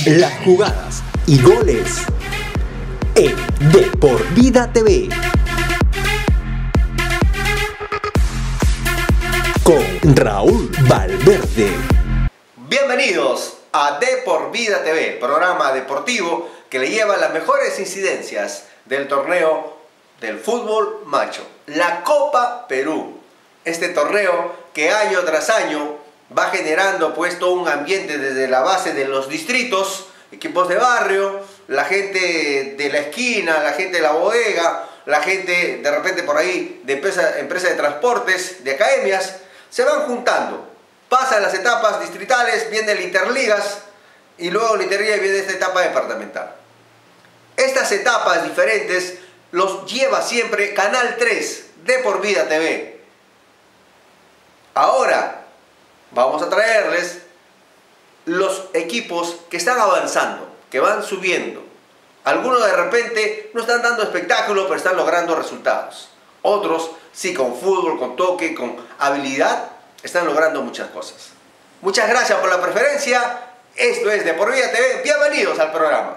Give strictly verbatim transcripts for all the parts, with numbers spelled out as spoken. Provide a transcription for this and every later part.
las jugadas y goles en De Por Vida T V. Con Raúl Valverde. Bienvenidos a De Por Vida T V, programa deportivo que le lleva las mejores incidencias del torneo del fútbol macho, la Copa Perú. Este torneo que año tras año va generando pues todo un ambiente desde la base de los distritos, equipos de barrio, la gente de la esquina, la gente de la bodega, la gente de repente por ahí de empresas empresa de transportes, de academias, se van juntando. Pasan las etapas distritales, viene el Interligas y luego el Interliga viene esta etapa departamental. Estas etapas diferentes los lleva siempre Canal tres, De Por Vida T V. Ahora vamos a traerles los equipos que están avanzando, que van subiendo. Algunos de repente no están dando espectáculo, pero están logrando resultados. Otros sí, con fútbol, con toque, con habilidad, están logrando muchas cosas. Muchas gracias por la preferencia. Esto es De Por Vida T V. Bienvenidos al programa.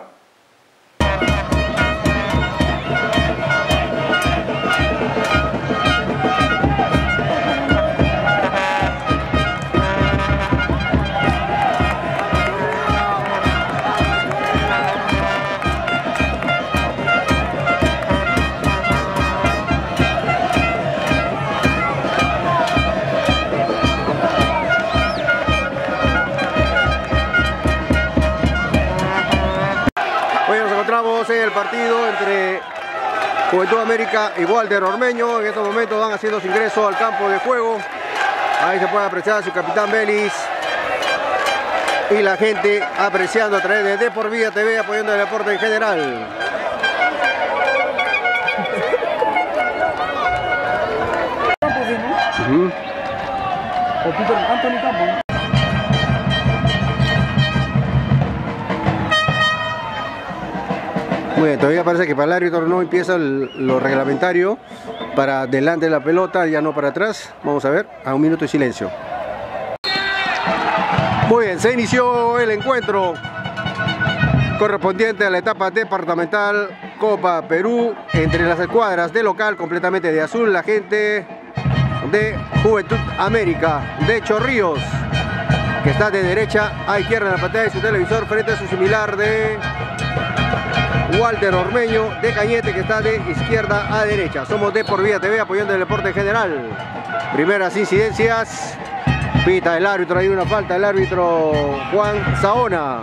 En el partido entre Juventud América y Walter Ormeño. En estos momentos van haciendo su ingreso al campo de juego. Ahí se puede apreciar a su capitán Belis y la gente apreciando a través de De Por Vida T V, apoyando el deporte en general. Uh-huh. Muy bien, todavía parece que para el árbitro no empieza el, lo reglamentario para delante de la pelota, ya no para atrás. Vamos a ver, a un minuto de silencio. Muy bien, se inició el encuentro correspondiente a la etapa departamental Copa Perú entre las escuadras de local completamente de azul, la gente de Juventud América de Chorrillos, que está de derecha a izquierda en la pantalla de su televisor frente a su similar de Walter Ormeño de Cañete, que está de izquierda a derecha. Somos De Por Vida T V, apoyando el deporte en general. Primeras incidencias. Pita el árbitro, hay una falta del árbitro Juan Saona.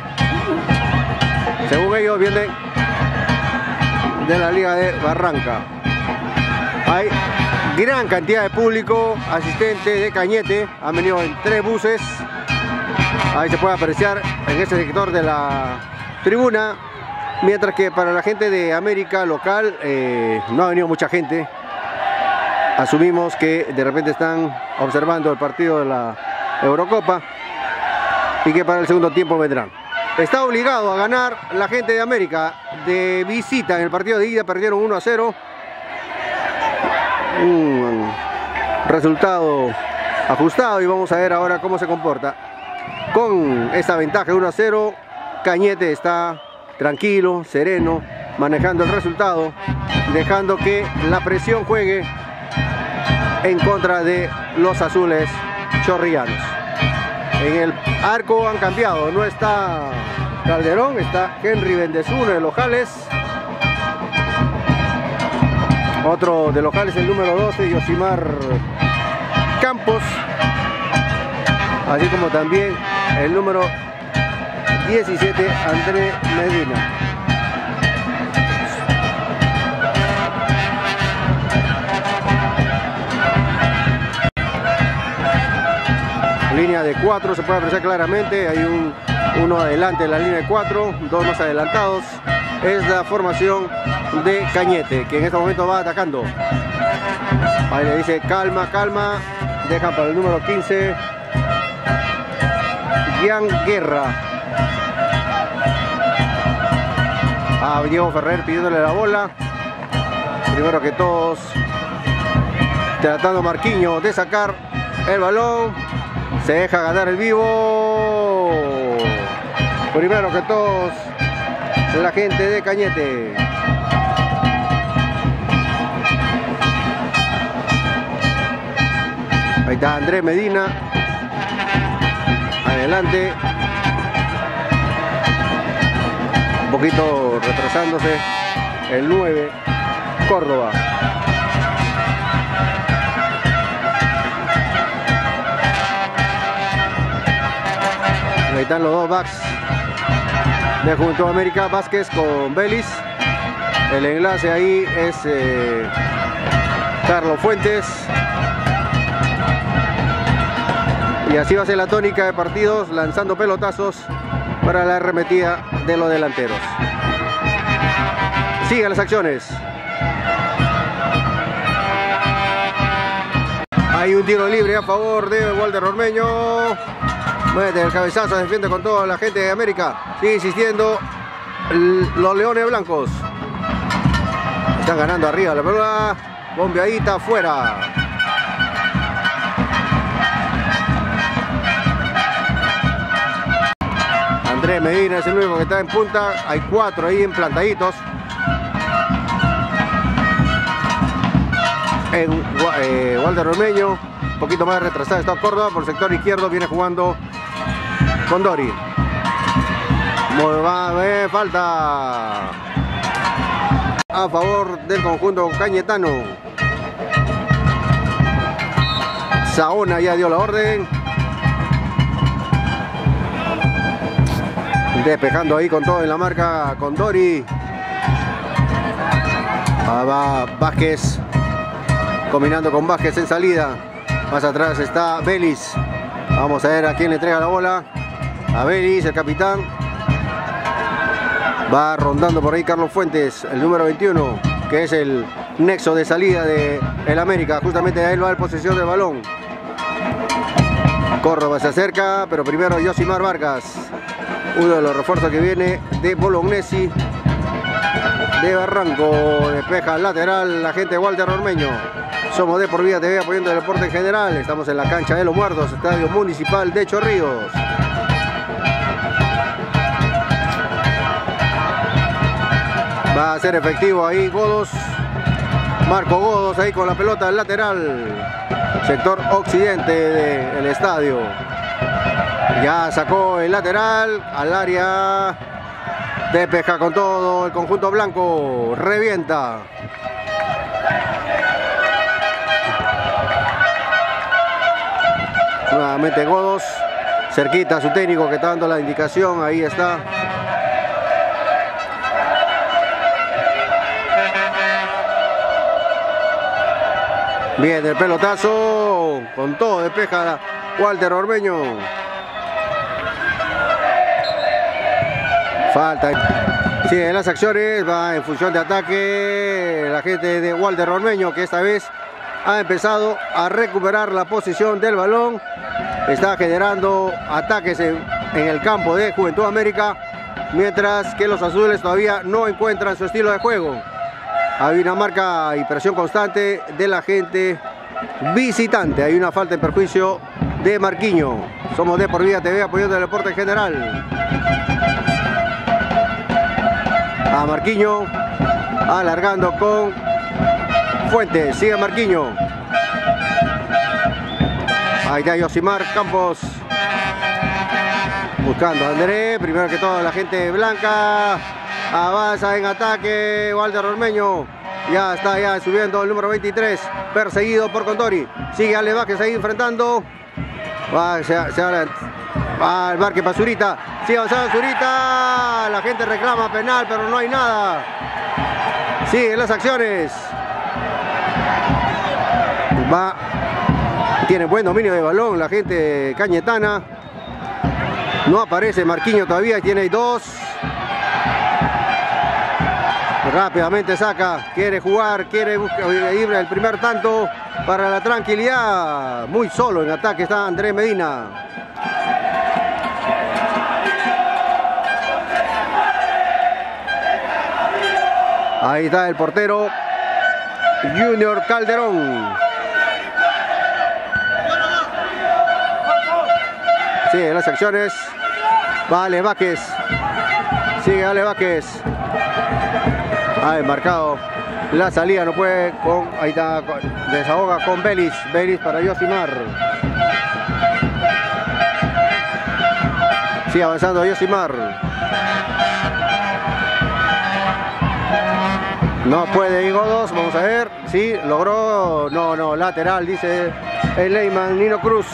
Según ellos viene de la Liga de Barranca. Hay gran cantidad de público asistente de Cañete. Han venido en tres buses. Ahí se puede apreciar en ese sector de la tribuna. Mientras que para la gente de América local eh, no ha venido mucha gente. Asumimos que de repente están observando el partido de la Eurocopa y que para el segundo tiempo vendrán. Está obligado a ganar la gente de América de visita. En el partido de ida perdieron uno a cero. Un resultado ajustado y vamos a ver ahora cómo se comporta. Con esta ventaja de uno a cero, Cañete está tranquilo, sereno, manejando el resultado, dejando que la presión juegue en contra de los azules chorrillanos. En el arco han cambiado, no está Calderón, está Henry Bendezú, uno de los Jales. Otro de los Jales, el número doce, Yosimar Campos. Así como también el número diecisiete, André Medina. Línea de cuatro, se puede apreciar claramente. Hay un, uno adelante en la línea de cuatro, dos más adelantados. Es la formación de Cañete, que en este momento va atacando. Ahí le dice calma, calma. Dejan para el número quince, Gian Guerra. A Diego Ferrer pidiéndole la bola. Primero que todos, tratando Marquinho de sacar el balón. Se deja ganar el vivo. Primero que todos, la gente de Cañete. Ahí está Andrés Medina. Adelante. Un poquito retrasándose. El nueve, Córdoba. Ahí están los dos backs de Juventud América, Vázquez con Vélez. El enlace ahí es eh, Carlos Fuentes. Y así va a ser la tónica de partidos, lanzando pelotazos para la arremetida de los delanteros. Sigan las acciones. Hay un tiro libre a favor de Walter Ormeño. Mete el cabezazo, defiende con toda la gente de América. Sigue insistiendo los Leones Blancos. Están ganando arriba la pelota. Bombeadita afuera. Andrés Medina es el único que está en punta. Hay cuatro ahí emplantaditos. En eh, Walter Ormeño. Un poquito más retrasado está Córdoba. Por el sector izquierdo viene jugando Condori. Va a ver, falta a favor del conjunto cañetano. Saona ya dio la orden. Despejando ahí con todo en la marca Condori. Ah, va Vázquez. Combinando con Vázquez en salida. Más atrás está Vélez. Vamos a ver a quién le entrega la bola. A Vélez, el capitán. Va rondando por ahí Carlos Fuentes, el número veintiuno, que es el nexo de salida de el América. Justamente a él va en posesión del balón. Córdoba se acerca, pero primero Yosimar Vargas. Uno de los refuerzos que viene de Bolognesi de Barranco. Despeja lateral la gente de Walter Ormeño. Somos de Por Vida T V apoyando el deporte en general. Estamos en la cancha de Los Muertos, Estadio Municipal de Chorrillos. Va a ser efectivo ahí Godos. Marco Godos ahí con la pelota al lateral. Sector occidente del estadio. Ya sacó el lateral al área. Despeja con todo el conjunto blanco. Revienta. Nuevamente Godos. Cerquita a su técnico que está dando la indicación. Ahí está. Bien, el pelotazo. Con todo despeja Walter Ormeño. Falta. Sigue en las acciones. Va en función de ataque la gente de Walter Ormeño, que esta vez ha empezado a recuperar la posición del balón. Está generando ataques en, en el campo de Juventud América, mientras que los azules todavía no encuentran su estilo de juego. Hay una marca y presión constante de la gente visitante. Hay una falta en perjuicio de Marquinho. Somos de Por Vida T V apoyando el deporte en general. A Marquinho, alargando con Fuentes. Sigue Marquinho. Ahí está Yosimar Campos. Buscando a André. Primero que todo la gente blanca. Avanza en ataque Walter Ormeño. Ya está ya subiendo el número veintitrés. Perseguido por Condori. Sigue Ale Vázquez ahí enfrentando. Va, se, se va al marque para Zurita. Sigue avanzando Zurita. La gente reclama penal, pero no hay nada. Siguen las acciones. Va. Tiene buen dominio de balón la gente cañetana. No aparece Marquinho todavía. Tiene dos. Rápidamente saca, quiere jugar, quiere ir el primer tanto para la tranquilidad. Muy solo en ataque está Andrés Medina. Ahí está el portero Junior Calderón. Sí, en las acciones Vale, Vázquez. Sigue Ale Vázquez. Ha marcado la salida, no puede con. Ahí está, desahoga con Belis. Belis para Yosimar. Sigue avanzando Yosimar. No puede Godos, vamos a ver. Sí, logró. No, no, lateral, dice el Leyman Nino Cruz.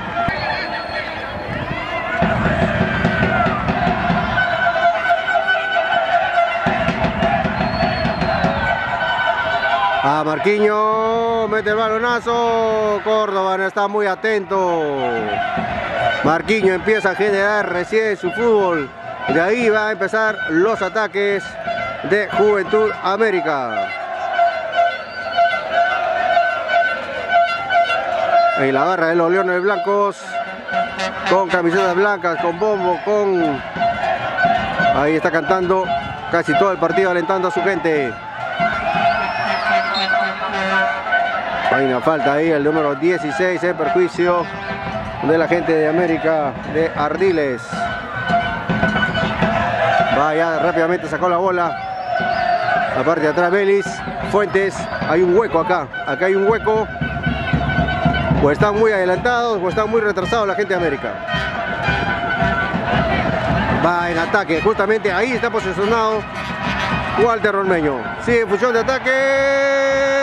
A Marquinhos, mete el balonazo. Córdoba no está muy atento. Marquinhos empieza a generar recién su fútbol. De ahí va a empezar los ataques de Juventud América. Ahí la barra de los Leones Blancos. Con camisetas blancas, con bombo, con... Ahí está cantando casi todo el partido, alentando a su gente. Hay una falta ahí, el número dieciséis en perjuicio de la gente de América de Ardiles. Vaya, rápidamente sacó la bola. Aparte de atrás Belis, Fuentes, hay un hueco acá, acá hay un hueco. O están muy adelantados o están muy retrasados la gente de América. Va en ataque, justamente ahí está posicionado Walter Ormeño. Sigue en función de ataque.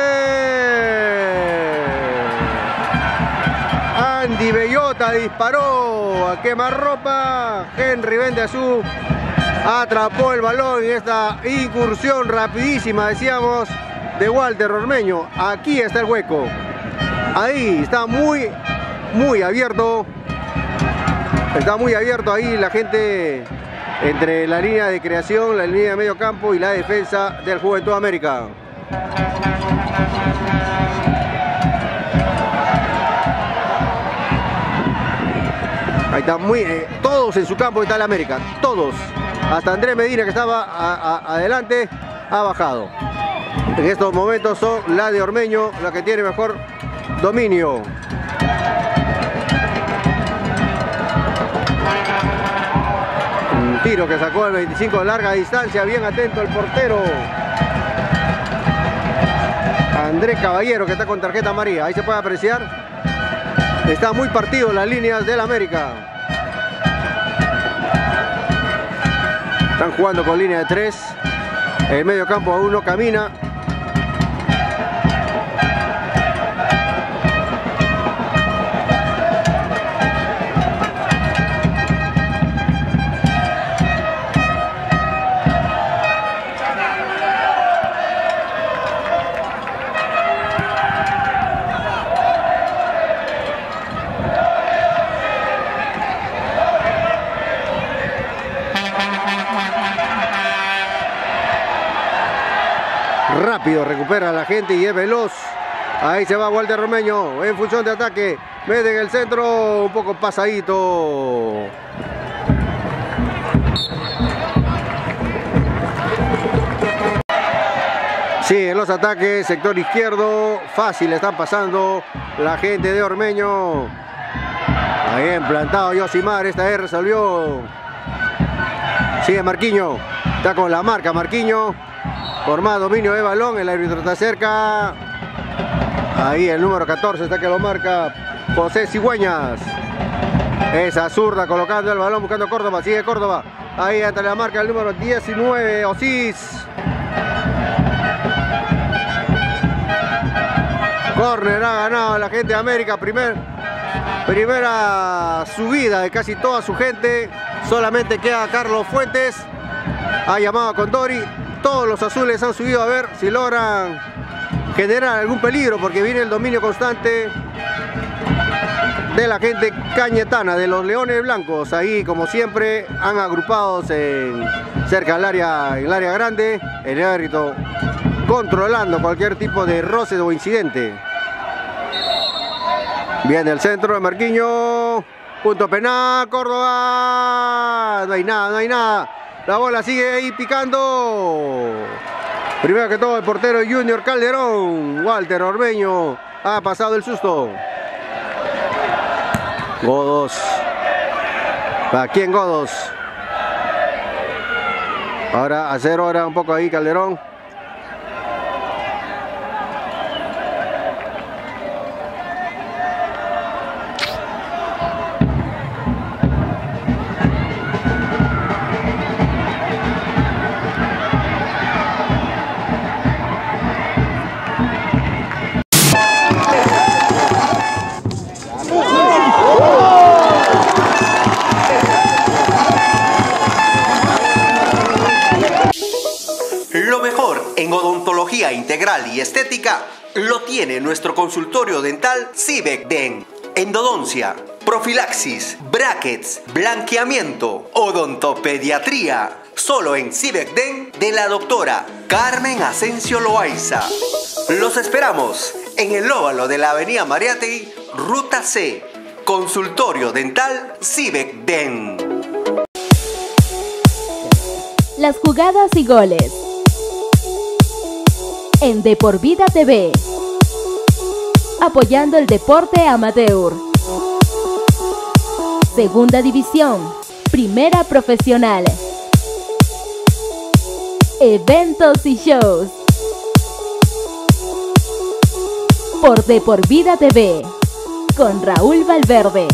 Andy Bellota disparó a quemarropa. Henry Bendeazú atrapó el balón en esta incursión rapidísima, decíamos, de Walter Ormeño. Aquí está el hueco. Ahí está muy, muy abierto. Está muy abierto ahí la gente entre la línea de creación, la línea de medio campo y la defensa del Juventud América. Ahí está muy, eh, todos en su campo está el América, todos. Hasta Andrés Medina, que estaba a, a, adelante, ha bajado. En estos momentos son la de Ormeño, la que tiene mejor dominio. Un tiro que sacó el veinticinco de larga distancia, bien atento el portero. Andrés Caballero, que está con tarjeta amarilla, ahí se puede apreciar. Está muy partido las líneas del América. Están jugando con línea de tres. El medio campo aún no camina. Rápido recupera a la gente y es veloz. Ahí se va Walter Ormeño en función de ataque. Mete en el centro, un poco pasadito. Sí, en los ataques, sector izquierdo, fácil están pasando la gente de Ormeño. Ahí implantado Yosimar, esta vez resolvió. Sigue Marquinhos, está con la marca Marquinhos. Por más dominio de balón, el árbitro está cerca. Ahí el número catorce está que lo marca José Cigüeñas. Esa zurda colocando el balón, buscando Córdoba, sigue Córdoba. Ahí ante la marca el número diecinueve, Osís. Corner ha ganado la gente de América. Primer, primera subida de casi toda su gente. Solamente queda Carlos Fuentes. Ha llamado a Condori. Todos los azules han subido a ver si logran generar algún peligro, porque viene el dominio constante de la gente cañetana, de los Leones Blancos. Ahí, como siempre, han agrupados en, cerca del área, en el área grande, el árbitro controlando cualquier tipo de roce o incidente. Viene el centro de Marquinhos, punto penal, Córdoba. No hay nada, no hay nada. La bola sigue ahí picando. Primero que todo el portero Junior Calderón. Walter Ormeño ha pasado el susto. Godos. Aquí en Godos. Ahora a cero hora un poco ahí Calderón. En odontología integral y estética lo tiene nuestro consultorio dental Civec Den. Endodoncia, profilaxis, brackets, blanqueamiento, odontopediatría. Solo en Civec Den de la doctora Carmen Asensio Loaiza. Los esperamos en el óvalo de la avenida Mariátegui, Ruta C. Consultorio dental Civec Den. Las jugadas y goles en De Por Vida T V, apoyando el deporte amateur. Segunda división, primera profesional. Eventos y shows. Por De Por Vida T V, con Raúl Valverde.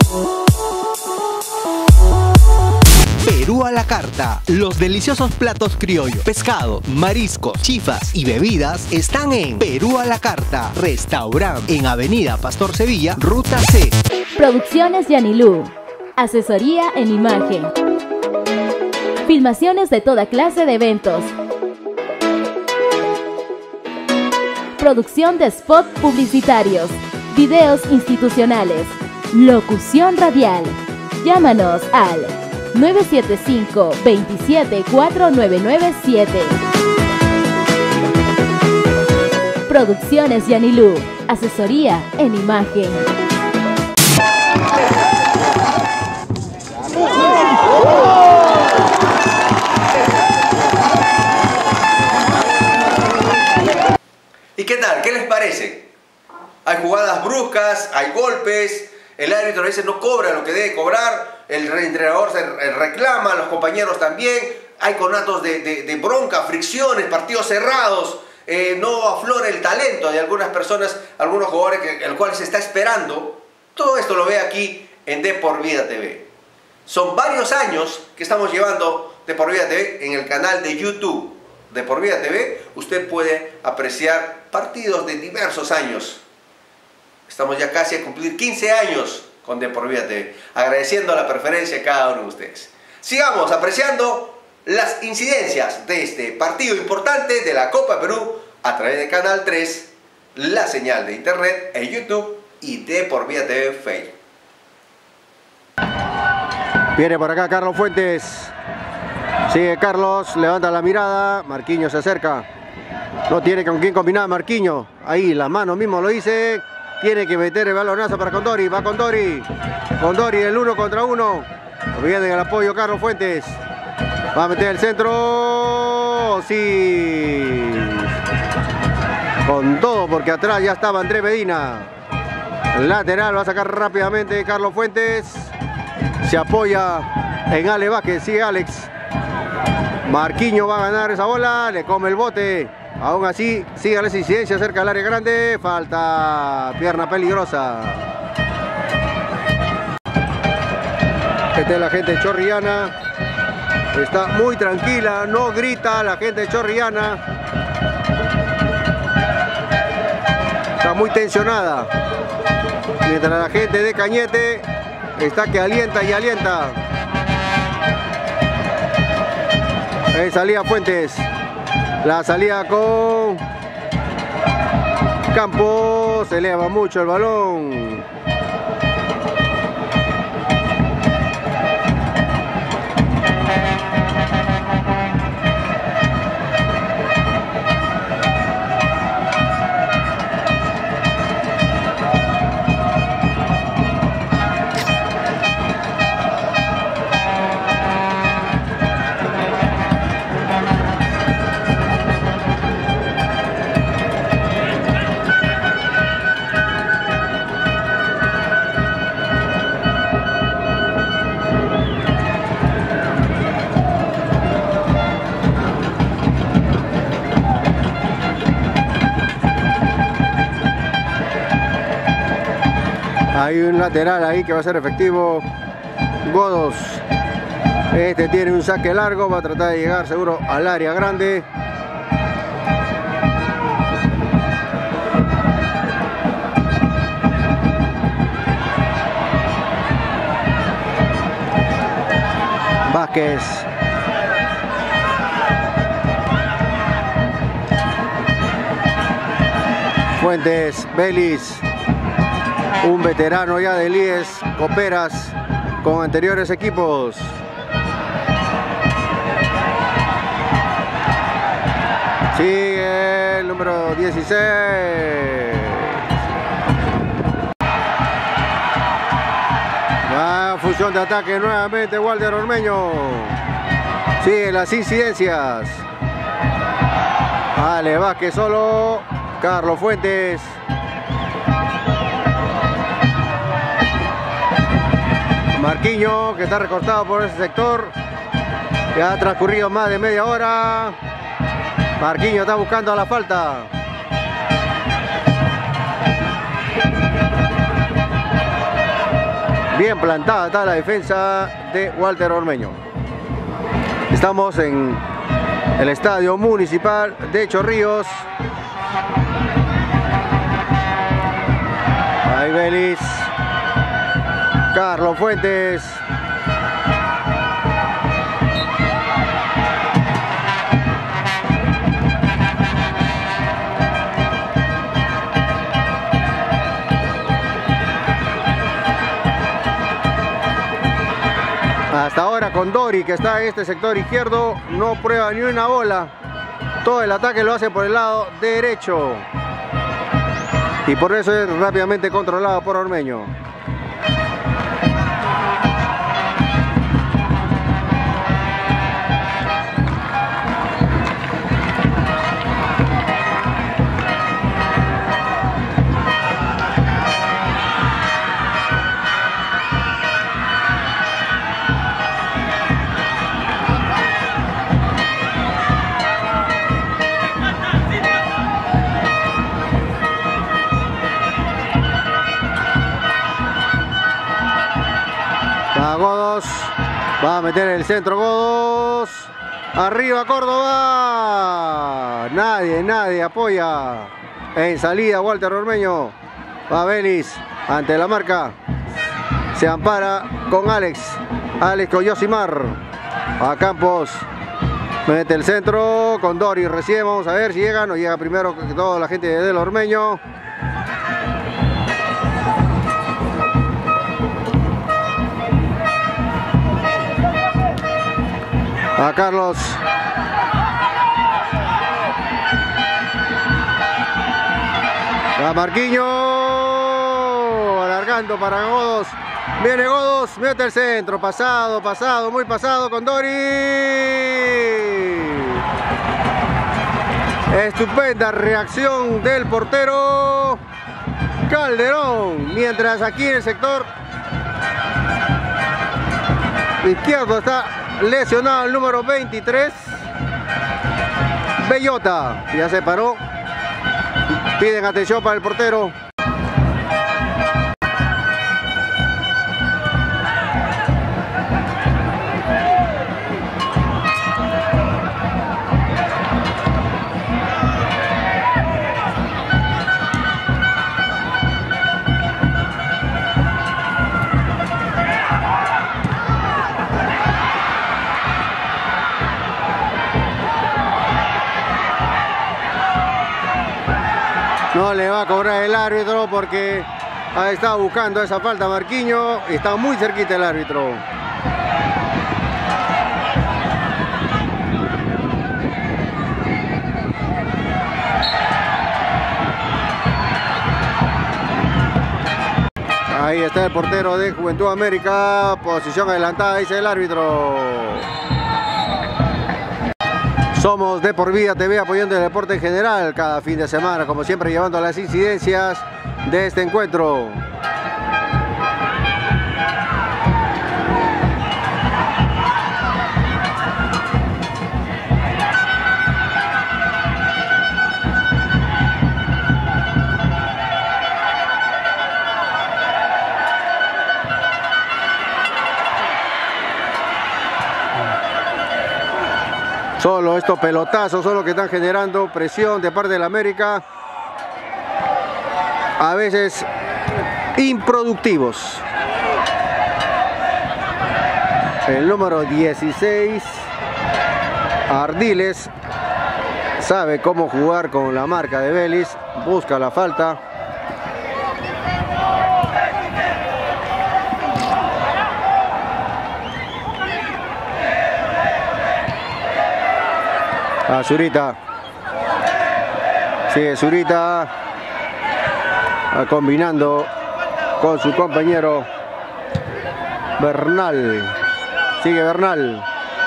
Perú a la carta. Los deliciosos platos criollos, pescado, mariscos, chifas y bebidas están en Perú a la carta. Restaurante en Avenida Pastor Sevilla, Ruta C. Producciones Yanilú. Asesoría en imagen. Filmaciones de toda clase de eventos. Producción de spot publicitarios. Videos institucionales. Locución radial. Llámanos al nueve siete cinco, dos siete, cuatro nueve nueve siete. Producciones Yanilú. Asesoría en imagen. ¿Y qué tal? ¿Qué les parece? Hay jugadas bruscas, hay golpes, el árbitro a veces no cobra lo que debe cobrar, el entrenador se reclama, los compañeros también, hay conatos de, de, de bronca, fricciones, partidos cerrados, eh, no aflora el talento de algunas personas, algunos jugadores que, el cual se está esperando. Todo esto lo ve aquí en De Por Vida T V. Son varios años que estamos llevando De Por Vida T V en el canal de YouTube De Por Vida T V. Usted puede apreciar partidos de diversos años. Estamos ya casi a cumplir quince años con De Por Vida T V, agradeciendo la preferencia de cada uno de ustedes. Sigamos apreciando las incidencias de este partido importante de la Copa Perú a través de Canal tres, la señal de internet en YouTube y De Por Vida T V Facebook. Viene por acá Carlos Fuentes. Sigue Carlos, levanta la mirada. Marquinhos se acerca. No tiene con quién combinar Marquinhos. Ahí, la mano mismo lo dice. Tiene que meter el balonazo para Condori. Va Condori. Condori, el uno contra uno. Viene el apoyo Carlos Fuentes. Va a meter el centro. Sí. Con todo, porque atrás ya estaba Andrés Medina. Lateral, va a sacar rápidamente Carlos Fuentes. Se apoya en Ale Vázquez. Sigue Alex. Marquinhos va a ganar esa bola. Le come el bote. Aún así, sigue la incidencia cerca del área grande. Falta, pierna peligrosa. Esta es la gente de Chorrillana. Está muy tranquila, no grita la gente de Chorrillana. Está muy tensionada. Mientras la gente de Cañete está que alienta y alienta. Ahí salía Fuentes. La salida con Campos, se eleva mucho el balón. Hay un lateral ahí que va a ser efectivo. Godos. Este tiene un saque largo, va a tratar de llegar seguro al área grande. Vázquez. Fuentes, Vélez, un veterano ya de Líes, Coperas, con anteriores equipos. Sigue el número dieciséis. La fusión de ataque nuevamente Walter Ormeño. Siguen las incidencias. Ale Vázquez solo. Carlos Fuentes. Marquinhos, que está recortado por ese sector. Ya ha transcurrido más de media hora. Marquinhos está buscando la falta. Bien plantada está la defensa de Walter Ormeño. Estamos en el Estadio Municipal de Chorrillos. Ahí Vélez. Carlos Fuentes. Hasta ahora con Dori, que está en este sector izquierdo, no prueba ni una bola. Todo el ataque lo hace por el lado derecho. Y por eso es rápidamente controlado por Ormeño. Godos, va a meter el centro Godos, arriba Córdoba, nadie, nadie apoya, en salida Walter Ormeño, va Vélez ante la marca, se ampara con Alex, Alex con Yosimar, a Campos, mete el centro con Dori, recién vamos a ver si llega, no llega primero que toda la gente del Ormeño. A Carlos. A Marquinhos. Alargando para Godos. Viene Godos. Mete el centro. Pasado, pasado, muy pasado con Dori. Estupenda reacción del portero Calderón. Mientras aquí en el sector izquierdo está lesionado el número veintitrés, Bellota, ya se paró, piden atención para el portero. No le va a cobrar el árbitro porque ha estado buscando esa falta Marquinhos. Está muy cerquita el árbitro. Ahí está el portero de Juventud América. Posición adelantada, dice el árbitro. Somos De Por Vida T V, apoyando el deporte en general cada fin de semana, como siempre llevando las incidencias de este encuentro. Solo estos pelotazos son los que están generando presión de parte del América. A veces improductivos. El número dieciséis, Ardiles, sabe cómo jugar con la marca de Vélez. Busca la falta. A Zurita. Sigue Zurita. Combinando con su compañero Bernal. Sigue Bernal.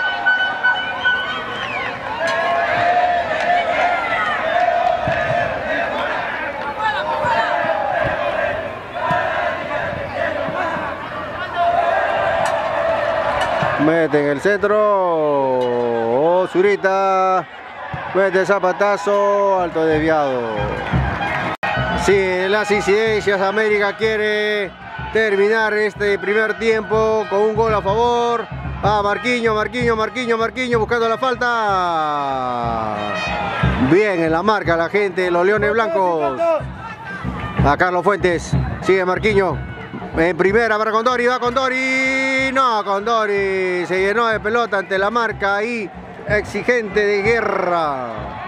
Mete en el centro. Oh, Zurita. Mete zapatazo. Alto desviado. Sí, las incidencias. América quiere terminar este primer tiempo con un gol a favor. Ah, Marquinhos, Marquinhos, Marquinhos, Marquinhos buscando la falta. Bien en la marca la gente, los Leones Blancos. A Carlos Fuentes. Sigue Marquinhos. En primera para Condori, va Condori. No, Condori se llenó de pelota ante la marca ahí. Exigente de Guerra.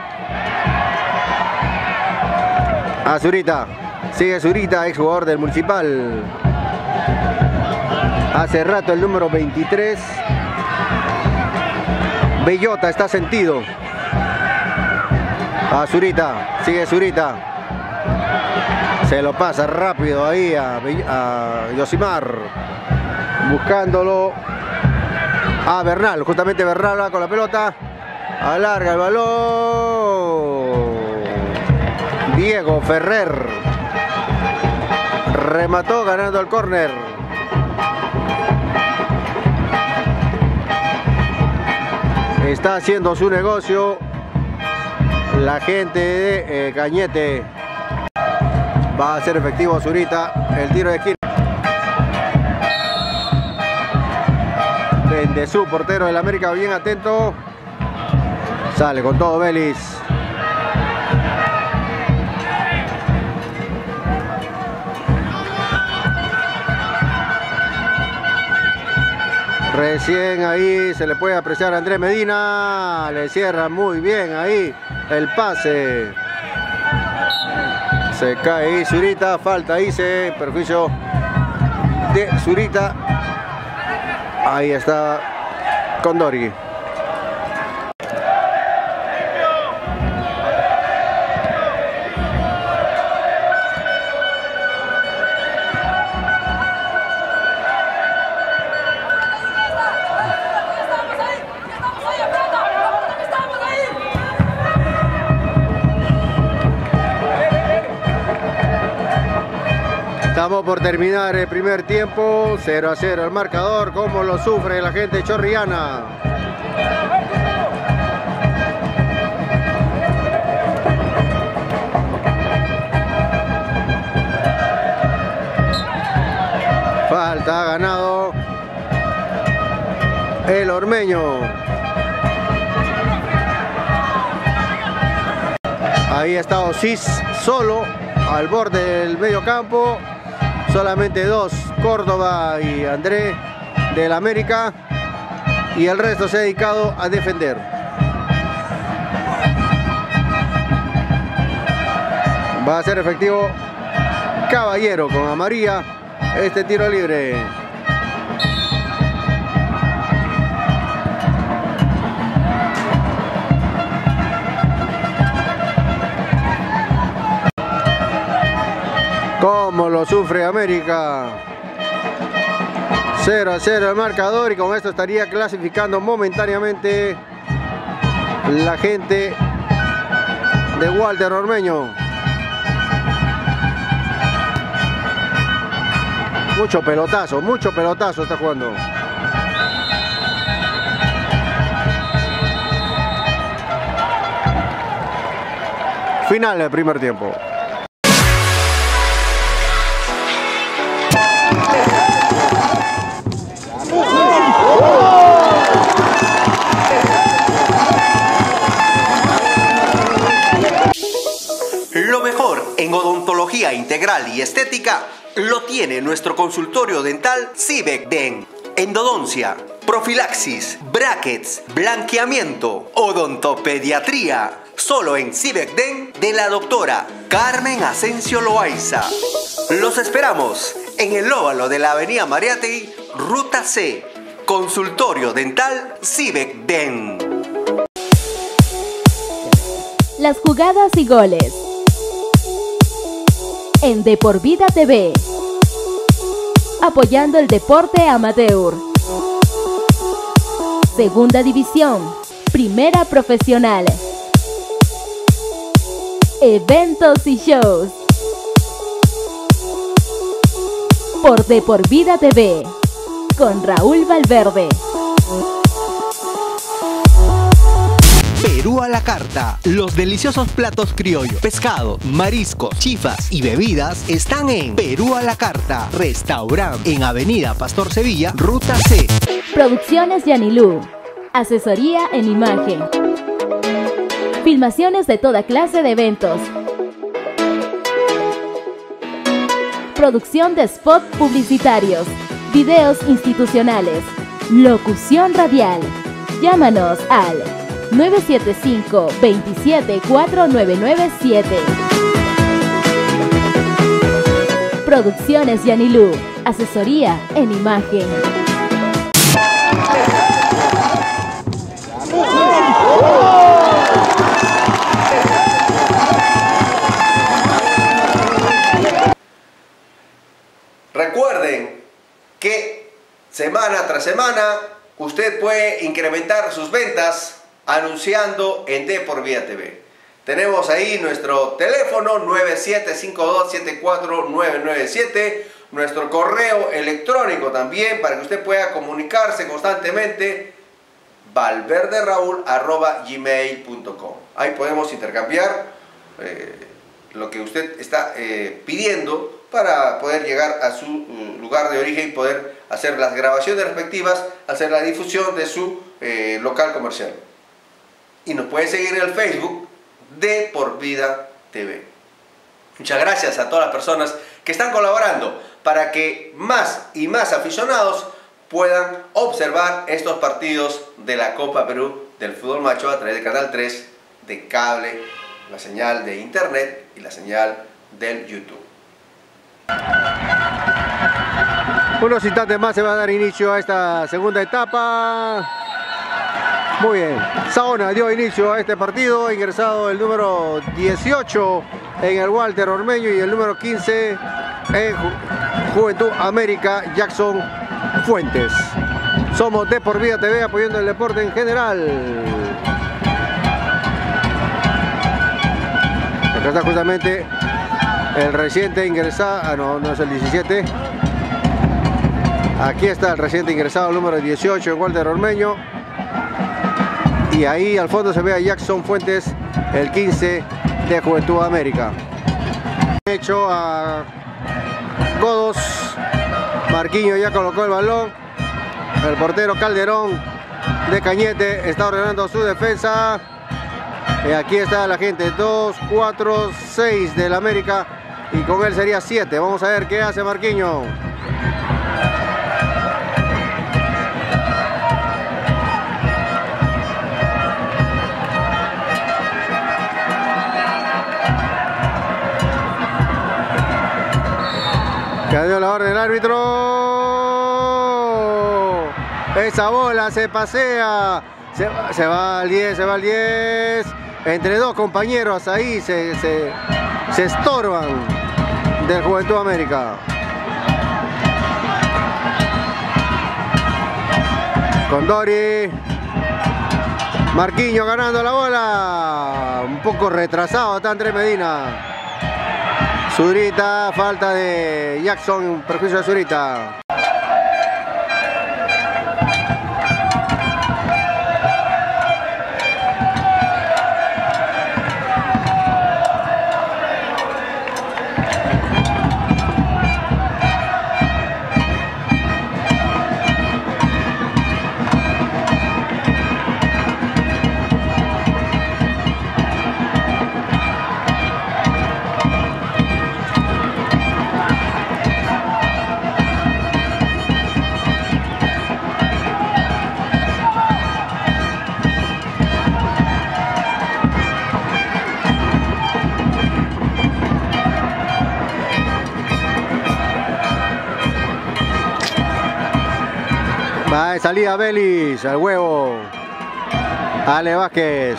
A Zurita. Sigue Zurita, ex jugador del Municipal. Hace rato el número veintitrés. Bellota está sentido. A Zurita. Sigue Zurita. Se lo pasa rápido ahí a, a Yosimar. Buscándolo a Bernal. Justamente Bernal va con la pelota. Alarga el balón. Diego Ferrer. Remató ganando el córner. Está haciendo su negocio la gente de eh, Cañete. Va a ser efectivo Zurita el tiro de esquina. De su portero del América, bien atento. Sale con todo Vélez. Recién ahí se le puede apreciar a Andrés Medina. Le cierra muy bien ahí el pase. Se cae ahí Zurita. Falta ahí, se perjuicio de Zurita. Ahí está Condori. Estamos por terminar el primer tiempo, cero a cero el marcador, como lo sufre la gente chorrillana. Falta, ha ganado el Ormeño. Ahí está Osís solo al borde del medio campo. Solamente dos, Córdoba y André del América, y el resto se ha dedicado a defender. Va a ser efectivo Caballero con amarilla este tiro libre. Cómo lo sufre América. cero a cero el marcador, y con esto estaría clasificando momentáneamente la gente de Walter Ormeño. Mucho pelotazo, mucho pelotazo está jugando. Final del primer tiempo. odontología integral y estética lo tiene nuestro consultorio dental Civec Den. Endodoncia, profilaxis, brackets, blanqueamiento, odontopediatría. Solo en Civec Den de la doctora Carmen Asensio Loaiza. Los esperamos en el óvalo de la avenida Mariátegui, Ruta C. Consultorio dental Civec Den. Las jugadas y goles en De Por Vida T V, apoyando el deporte amateur. Segunda división, primera profesional. Eventos y shows por De Por Vida T V con Raúl Valverde. Perú a la carta. Los deliciosos platos criollos, pescado, mariscos, chifas y bebidas están en Perú a la carta, restaurante en avenida Pastor Sevilla, Ruta C. Producciones Yanilú, asesoría en imagen, filmaciones de toda clase de eventos, producción de spot publicitarios, videos institucionales, locución radial. Llámanos al nueve siete cinco, dos siete, cuatro nueve nueve siete. Producciones Yanilú, asesoría en imagen. Recuerden que semana tras semana usted puede incrementar sus ventas anunciando en De Por Vida T V. Tenemos ahí nuestro teléfono nueve siete cinco dos, siete cuatro nueve nueve siete, nuestro correo electrónico también para que usted pueda comunicarse constantemente, valverderaúl arroba gmail punto com. Ahí podemos intercambiar eh, lo que usted está eh, pidiendo para poder llegar a su uh, lugar de origen y poder hacer las grabaciones respectivas, hacer la difusión de su eh, local comercial. Y nos puede seguir en el Facebook De Por Vida T V. Muchas gracias a todas las personas que están colaborando para que más y más aficionados puedan observar estos partidos de la Copa Perú del fútbol macho a través de Canal tres, de cable, la señal de internet y la señal del YouTube. Unos instantes más se va a dar inicio a esta segunda etapa. Muy bien, Saona dio inicio a este partido, ingresado el número dieciocho en el Walter Ormeño y el número quince en Ju Juventud América, Jackson Fuentes. Somos De Por Vida T V, apoyando el deporte en general. Acá está justamente el reciente ingresado, ah no, no es el diecisiete. Aquí está el reciente ingresado, el número dieciocho en Walter Ormeño. Y ahí al fondo se ve a Jackson Fuentes, el quince de Juventud América. Hecho a Godos. Marquinhos ya colocó el balón. El portero Calderón de Cañete está ordenando su defensa. Y aquí está la gente, dos, cuatro, seis del América. Y con él sería siete. Vamos a ver qué hace Marquinhos. Que dio la orden el árbitro. Esa bola se pasea. Se, se va al diez, se va al diez. Entre dos compañeros ahí se, se, se estorban del Juventud América. Condori. Marquinhos ganando la bola. Un poco retrasado está Andrés Medina. Zurita, falta de Jackson, perjuicio de Zurita. salida Vélez, al huevo. Ale Vázquez.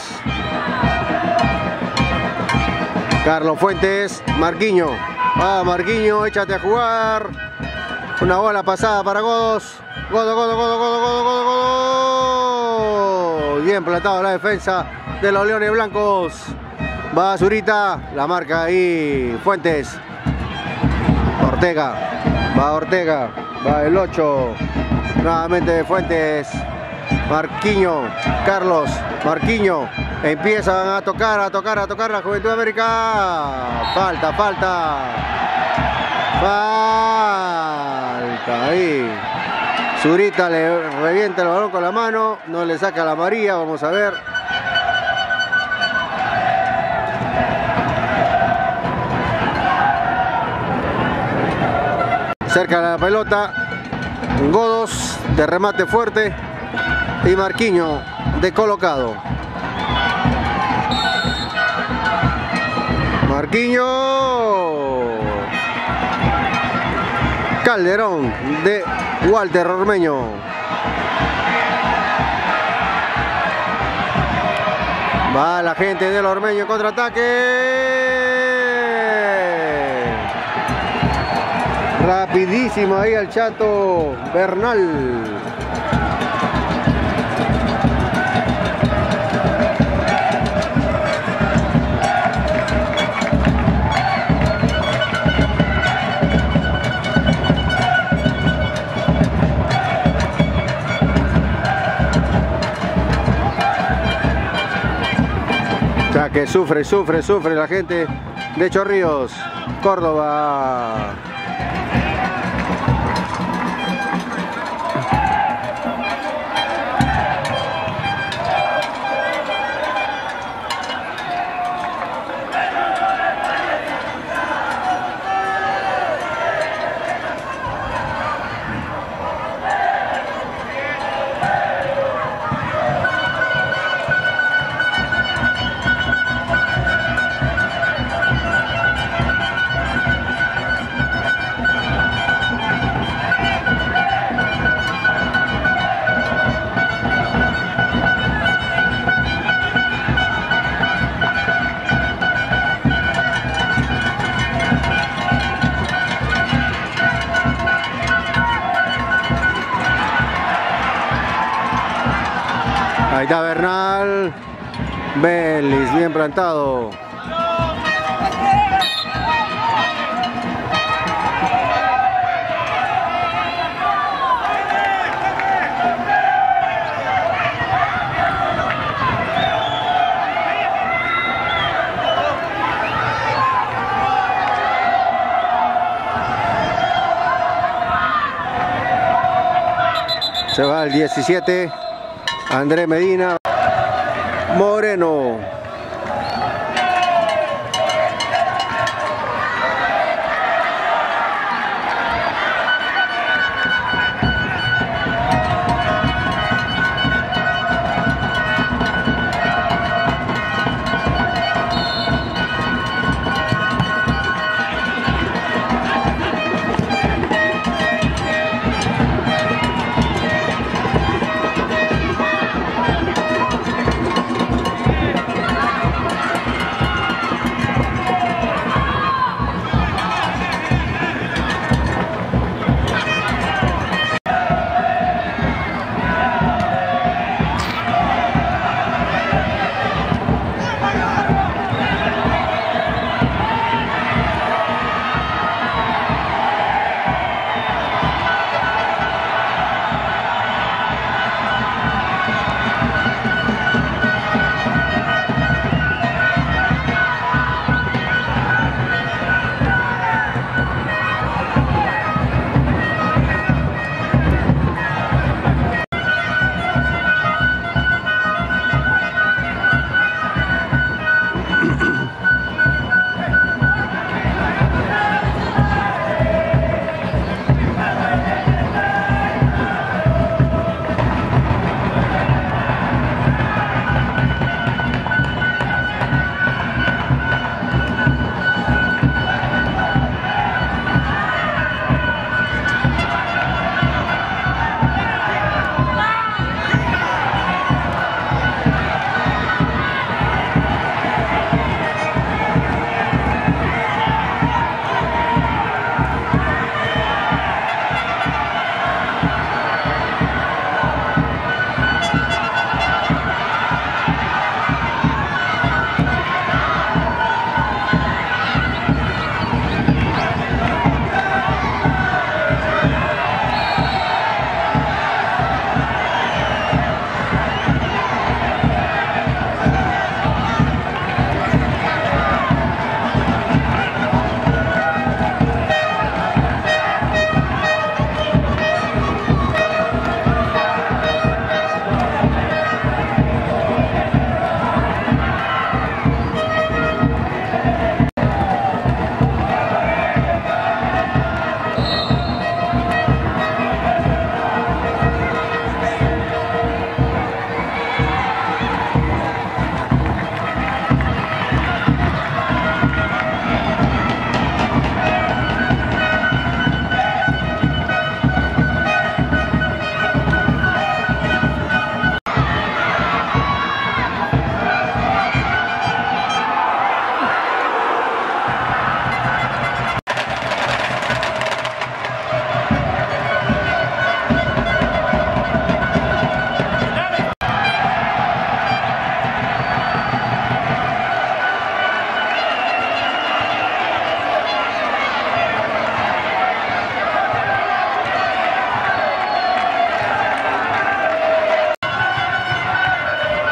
Carlos Fuentes, Marquinho. Ah, Marquinho, échate a jugar. Una bola pasada para Godos. Godo, Godo, Godo, Godo, Godo, Godo, Godo. Bien plantado la defensa de los Leones Blancos. Va Zurita, la marca ahí Fuentes. Ortega, va Ortega, va el ocho. Nuevamente de Fuentes. Marquinho, Carlos, Marquinho. Empiezan a tocar, a tocar, a tocar la Juventud América. Falta, falta. Falta ahí. Zurita le revienta el balón con la mano. No le saca la María, vamos a ver. Cerca de la pelota. Godos de remate fuerte. Y Marquinho de colocado. Marquinho. Calderón de Walter Ormeño. Va la gente del Ormeño en contraataque. Rapidísimo ahí el Chato Bernal. Que sufre, sufre, sufre la gente de Chorrillos, Córdoba. Ahí está Bernal. Vélez, bien plantado. Se va el diecisiete. André Medina. Moreno.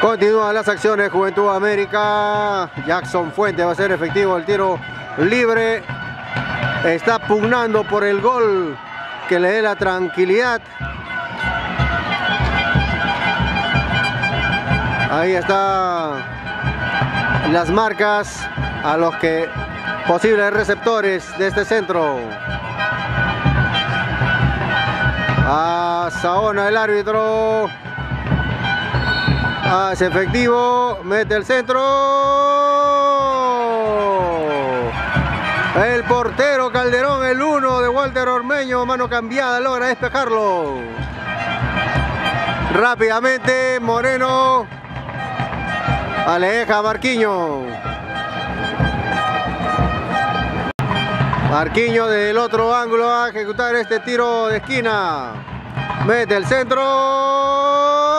Continúan las acciones, Juventud América. Jackson Fuente va a ser efectivo el tiro libre. Está pugnando por el gol que le dé la tranquilidad. Ahí están las marcas a los que posibles receptores de este centro. A Saona el árbitro. Hace efectivo, mete el centro. El portero Calderón, el uno de Walter Ormeño, mano cambiada, logra despejarlo. Rápidamente Moreno aleja a Marquinhos. Marquinhos del otro ángulo a ejecutar este tiro de esquina. Mete el centro.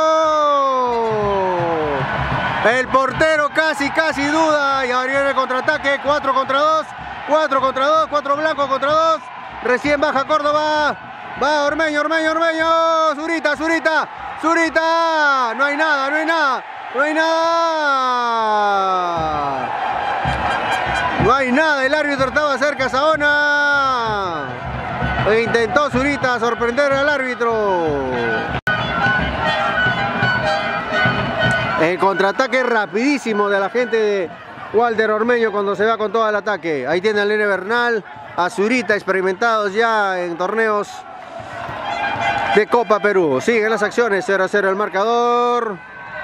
El portero casi, casi duda. Y ahora viene el contraataque. cuatro contra dos. cuatro contra dos. cuatro blancos contra dos. Recién baja Córdoba. Va Ormeño, Ormeño, Ormeño. Zurita, Zurita. Zurita. No hay nada, no hay nada. No hay nada. No hay nada. El árbitro estaba cerca, Saona. E intentó Zurita sorprender al árbitro. El contraataque rapidísimo de la gente de Walter Ormeño cuando se va con todo el ataque. Ahí tiene a Lene Bernal, a Zurita, experimentados ya en torneos de Copa Perú. Siguen las acciones, cero a cero el marcador.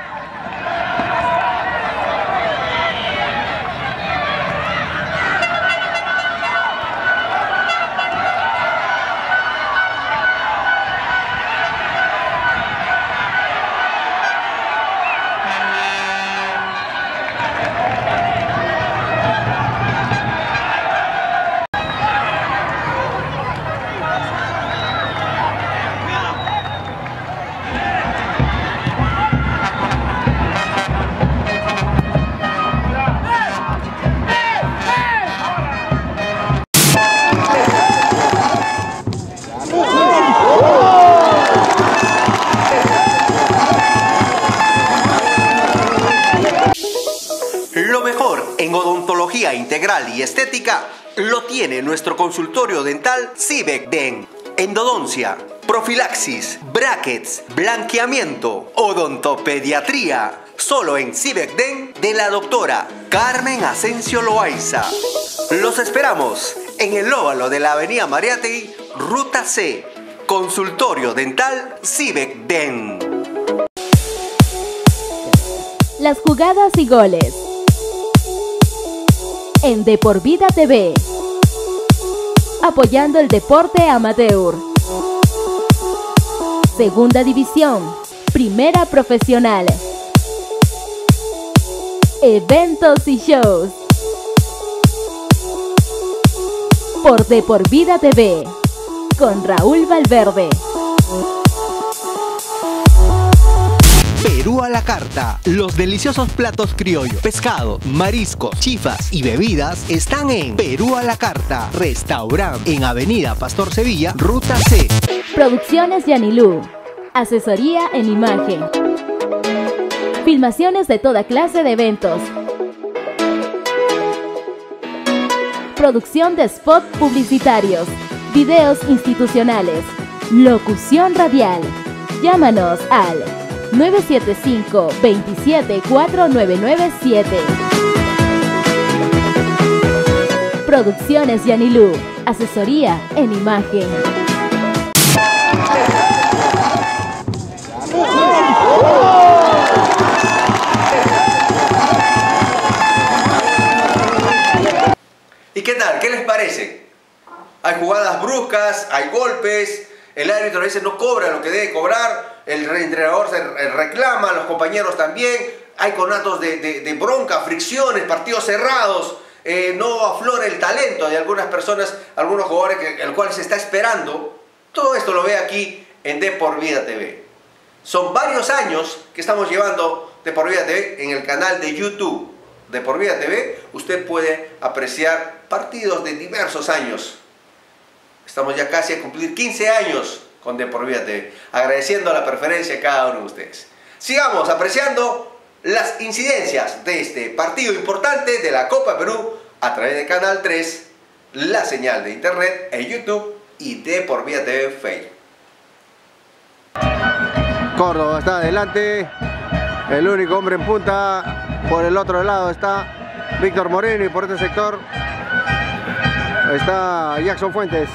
En odontología integral y estética lo tiene nuestro consultorio dental Civec Dent. Endodoncia, profilaxis, brackets, blanqueamiento, odontopediatría. Solo en Civec Dent de la doctora Carmen Asensio Loaiza. Los esperamos en el óvalo de la avenida Mariátegui, Ruta C. Consultorio dental Civec Dent. Las jugadas y goles en De Por Vida T V, apoyando el deporte amateur. Segunda división, primera profesional. Eventos y shows por De Por Vida T V con Raúl Valverde. Perú a la carta. Los deliciosos platos criollos, pescado, mariscos, chifas y bebidas están en Perú a la carta, restaurante en Avenida Pastor Sevilla, Ruta C. Producciones Yanilú. Asesoría en imagen. Filmaciones de toda clase de eventos. Producción de spot publicitarios. Videos institucionales. Locución radial. Llámanos al nueve siete cinco, dos siete, cuatro nueve nueve siete. Producciones Yanilú. Asesoría en imagen. ¿Y qué tal? ¿Qué les parece? Hay jugadas bruscas, hay golpes, el árbitro a veces no cobra lo que debe cobrar, el entrenador se reclama, los compañeros también, hay conatos de, de, de bronca, fricciones, partidos cerrados, eh, no aflora el talento de algunas personas, algunos jugadores que, el cual se está esperando. Todo esto lo ve aquí en De Por Vida T V. Son varios años que estamos llevando De Por Vida T V en el canal de YouTube De Por Vida T V. Usted puede apreciar partidos de diversos años. Estamos ya casi a cumplir quince años con De Por Vida T V, agradeciendo la preferencia de cada uno de ustedes. Sigamos apreciando las incidencias de este partido importante de la Copa Perú a través de Canal tres, la señal de internet en YouTube y de Por Vida T V Facebook. Córdoba está adelante, el único hombre en punta. Por el otro lado está Víctor Moreno y por este sector está Jackson Fuentes.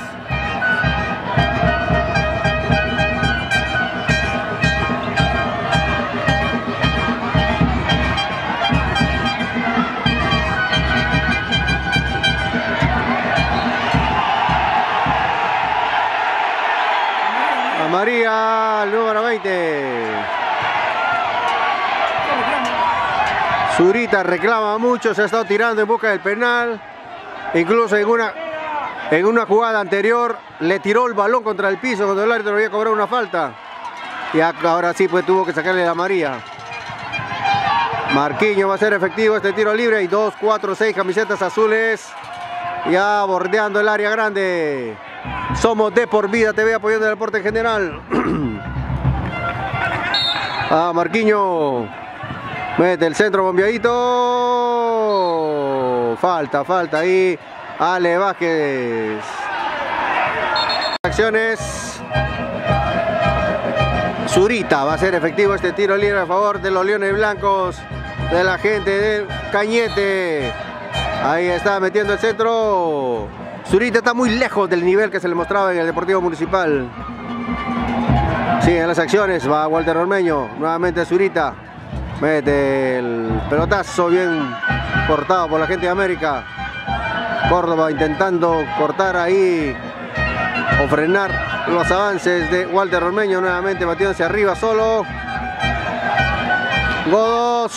María, el número veinte. Zurita reclama mucho, se ha estado tirando en busca del penal. Incluso en una, en una jugada anterior le tiró el balón contra el piso cuando el árbitro había cobrado una falta. Y ahora sí pues tuvo que sacarle la María. Marquinhos va a ser efectivo este tiro libre. Y dos, cuatro, seis camisetas azules ya bordeando el área grande. Somos de Por Vida T V apoyando el deporte en general. Ah, Marquinhos mete el centro bombeadito. Falta, falta ahí. Ale Vázquez. Acciones. Zurita va a ser efectivo este tiro libre a favor de los Leones Blancos, de la gente del Cañete. Ahí está metiendo el centro. Zurita está muy lejos del nivel que se le mostraba en el Deportivo Municipal. Siguen las acciones, va Walter Ormeño, nuevamente Zurita. Mete el pelotazo bien cortado por la gente de América. Córdoba intentando cortar ahí o frenar los avances de Walter Ormeño, nuevamente batiéndose arriba solo. Godos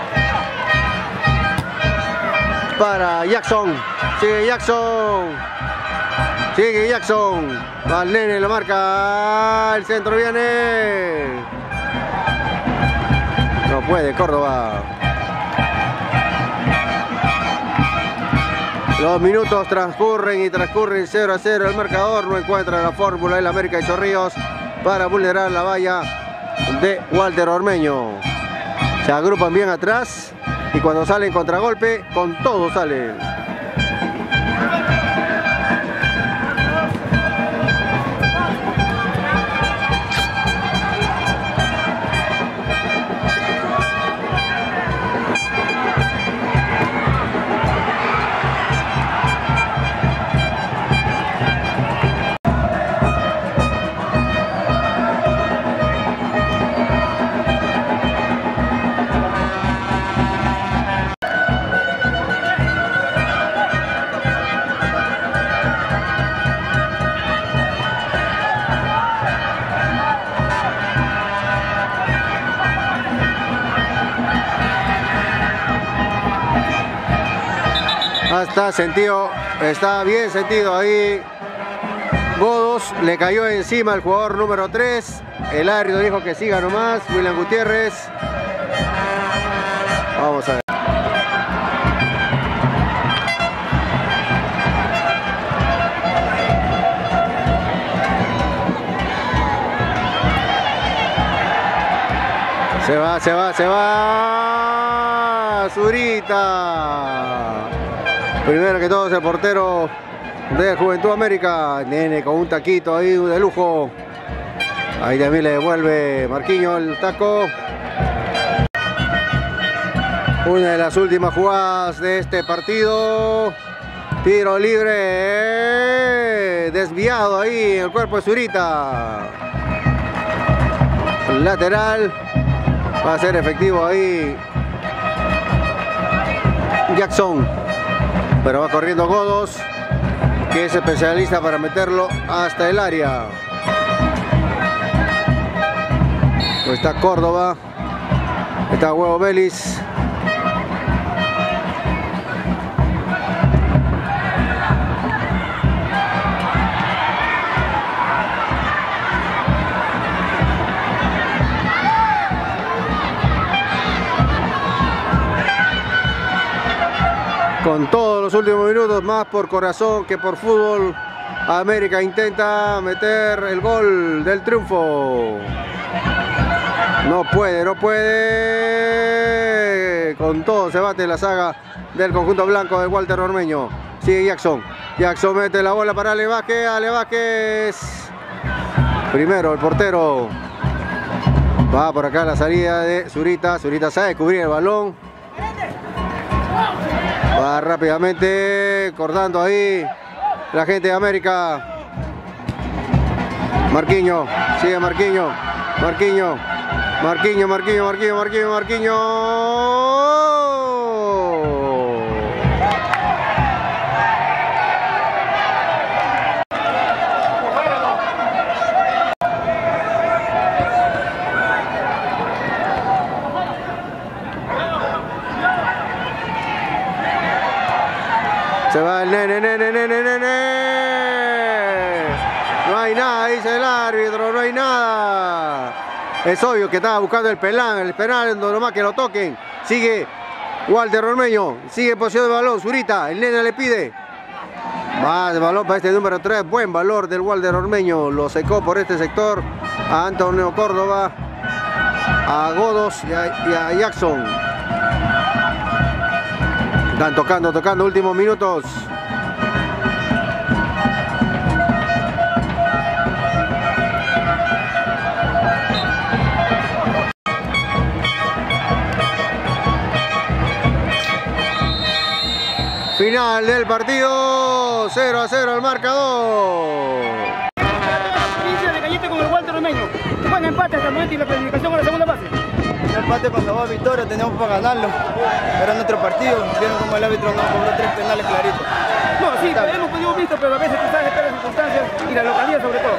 para Jackson. Sigue Jackson. Sigue Jackson. Al nene lo marca. El centro viene. No puede Córdoba. Los minutos transcurren y transcurren cero a cero. El marcador no encuentra la fórmula del América de Chorrillos para vulnerar la valla de Walter Ormeño. Se agrupan bien atrás y cuando salen contragolpe, con todo salen. Está sentido, está bien sentido ahí. Godos le cayó encima al jugador número tres. El árbitro dijo que siga nomás. William Gutiérrez. Vamos a ver. Se va, se va, se va. Zurita. Primero que todo es el portero de Juventud América. Nene con un taquito ahí de lujo. Ahí también le devuelve Marquinhos el taco. Una de las últimas jugadas de este partido. Tiro libre. Desviado ahí en el cuerpo de Zurita. Lateral. Va a ser efectivo ahí Jackson. Pero va corriendo Godos, que es especialista para meterlo hasta el área. Está Córdoba. Está Huevo Vélez. Con todos los últimos minutos, más por corazón que por fútbol, América intenta meter el gol del triunfo. No puede, no puede. Con todo se bate la saga del conjunto blanco de Walter Ormeño. Sigue Jackson. Jackson mete la bola para Ale Vázquez. Ale Vázquez. Primero el portero. Va por acá la salida de Zurita. Zurita sabe cubrir el balón. Va rápidamente cortando ahí la gente de América. Marquinhos. Sigue Marquinhos. Marquinhos. Marquinhos, Marquinhos, Marquinhos, Marquinhos, Marquinhos. Se va el nene, nene, nene, nene. No hay nada, dice el árbitro, no hay nada. Es obvio que estaba buscando el pelán, el penal, nomás que lo toquen. Sigue Walter Ormeño, sigue posición de balón, Zurita, el nene le pide. Más balón para este número tres, buen valor del Walter Ormeño. Lo secó por este sector a Antonio Córdoba, a Godos y a, y a Jackson. Están tocando, tocando, últimos minutos. Final del partido, cero a cero el marcador. Inicio de Cañete con el Walter Ormeño. Buen empate hasta el momento y la clasificación a la segunda fase. El empate cuando va a victoria teníamos para ganarlo. Era nuestro partido. Vieron como el árbitro nos cobró tres penales claritos. No, sí, hemos podido visto, pero a veces tú sabes las circunstancias y la localidad sobre todo.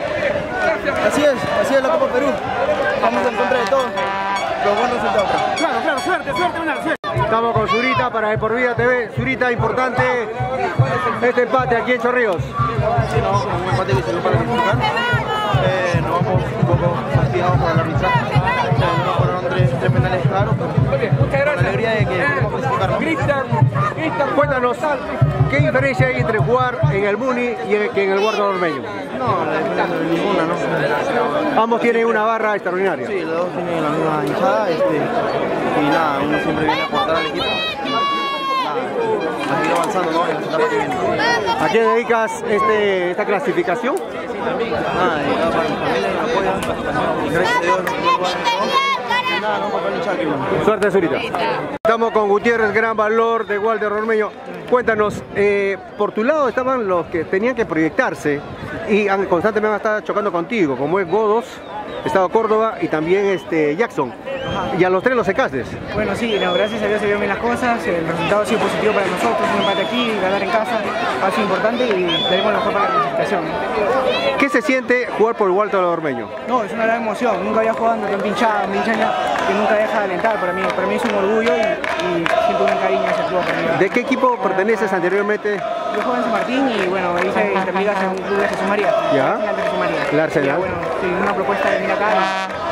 Así es, así es la Copa Perú. Vamos en contra de todo. Los buenos resultados. Claro, claro, suerte, suerte, una suerte. Estamos con Zurita para De Por Vida T V. Zurita, importante este empate aquí en Chorrillos. Sí, no, un empate que se para clasificar. Eh, nos vamos un poco fastidiados por el arbitraje. Eh, nos fueron tres, tres penales claros, pero con la alegría de que podemos clasificarnos. Cuéntanos, ¿qué diferencia hay entre jugar en el Muni y en, que en el Walter Ormeño? No, la diferencia no es ninguna, ¿no? Ambos tienen una barra extraordinaria. Sí, los dos tienen la misma hinchada, este, y nada, uno siempre viene a aportar al equipo. Nada, a seguir avanzando, ¿no? En la etapa que viene. ¿A qué dedicas este, esta clasificación? Nada, dedicado para mi familia, me apoyan, y gracias a Dios, no puedo jugar en todo. Y nada, no, papá luchar aquí, bueno. Suerte, Zurita. Estamos con Gutiérrez, gran valor de Walter Ormeño. Cuéntanos, eh, por tu lado estaban los que tenían que proyectarse y han, constantemente han estado chocando contigo, como es Godos, Estado Córdoba y también este Jackson. Ajá. Y a los tres los secaste. Bueno, sí, no, gracias a Dios se vieron bien las cosas, el resultado ha sido positivo para nosotros, un empate aquí, ganar en casa ha sido importante y daremos la mejor para la clasificación. ¿Qué se siente jugar por el Walter Ormeño? No, es una gran emoción, nunca había jugado ante un hinchada, un hinchada que nunca deja de alentar, para mí, para mí es un orgullo y, y siento un cariño hacia el club. ¿De qué equipo perteneces anteriormente? Yo juego en San Martín y bueno, hice interligas en un club de Jesús María. ¿Ya? De Jesús María. El Arsenal. Y, bueno, sí, una propuesta de venir acá y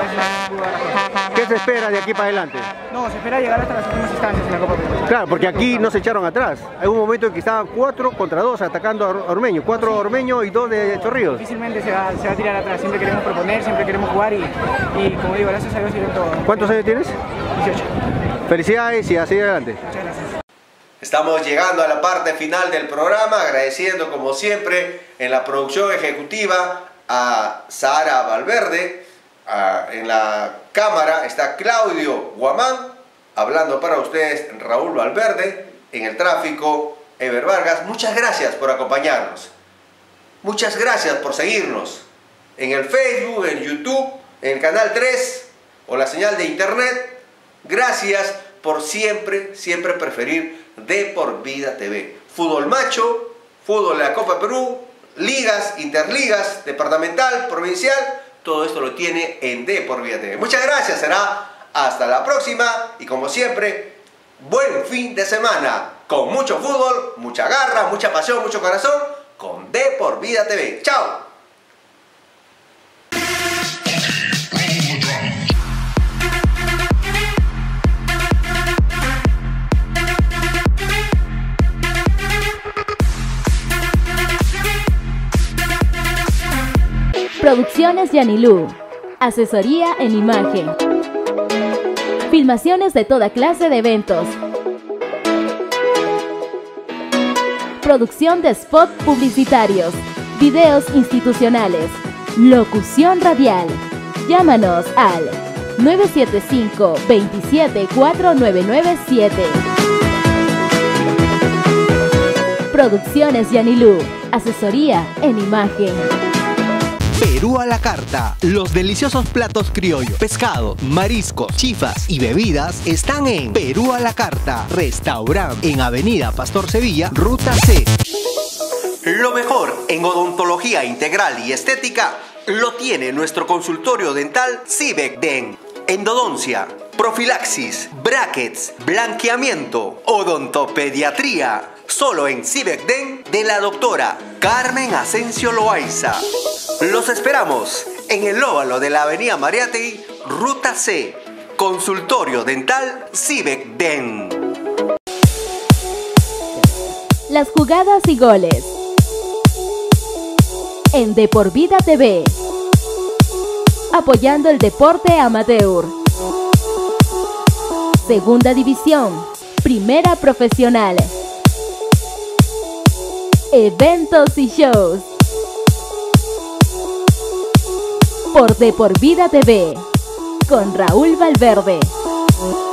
¿qué se espera de aquí para adelante? No, se espera llegar hasta las últimas instancias en la Copa Perú. Claro, porque aquí no se echaron atrás. Hay un momento en que estaban cuatro contra dos atacando a Ormeño. Cuatro Ormeño y dos de Chorrillos. Difícilmente se va, se va a tirar atrás. Siempre queremos proponer, siempre queremos jugar y, y como digo, gracias a Dios sirven todo. ¿Cuántos años tienes? dieciocho. Felicidades y a seguir adelante. Muchas gracias. Estamos llegando a la parte final del programa, agradeciendo como siempre en la producción ejecutiva a Sara Valverde, a, en la cámara está Claudio Guamán, hablando para ustedes Raúl Valverde, en el tráfico Ever Vargas. Muchas gracias por acompañarnos, muchas gracias por seguirnos en el Facebook, en YouTube, en el canal tres o la señal de internet. Gracias por siempre, siempre preferir De Por Vida T V. Fútbol macho, fútbol de la Copa Perú, ligas, interligas, departamental, provincial, todo esto lo tiene en De Por Vida T V. Muchas gracias, será hasta la próxima y como siempre, buen fin de semana, con mucho fútbol, mucha garra, mucha pasión, mucho corazón, con De Por Vida T V. ¡Chao! Producciones Yanilú. Asesoría en imagen. Filmaciones de toda clase de eventos. Producción de spot publicitarios. Videos institucionales. Locución radial. Llámanos al nueve siete cinco, dos siete, cuatro nueve nueve siete. Producciones Yanilú. Asesoría en imagen. Perú a la carta. Los deliciosos platos criollos, pescado, mariscos, chifas y bebidas están en Perú a la carta, restaurante en Avenida Pastor Sevilla, Ruta C. Lo mejor en odontología integral y estética lo tiene nuestro consultorio dental Civec Den. Endodoncia, profilaxis, brackets, blanqueamiento, odontopediatría. Solo en Civec Den de la doctora Carmen Asensio Loaiza. Los esperamos en el óvalo de la Avenida Mariátegui, Ruta C. Consultorio Dental Civec Den. Las jugadas y goles en De Por Vida T V, apoyando el deporte amateur. Segunda división, primera profesional. Eventos y shows por De Por Vida T V con Raúl Valverde.